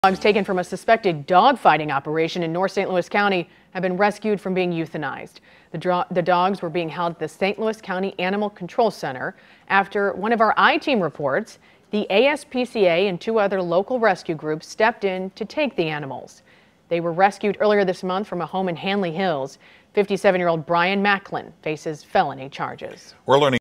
Dogs taken from a suspected dogfighting operation in North St. Louis County have been rescued from being euthanized. The dogs were being held at the St. Louis County Animal Control Center after one of our I-Team reports. The ASPCA and 2 other local rescue groups stepped in to take the animals. They were rescued earlier this month from a home in Hanley Hills. 57-year-old Brian Maclin faces felony charges. We're learning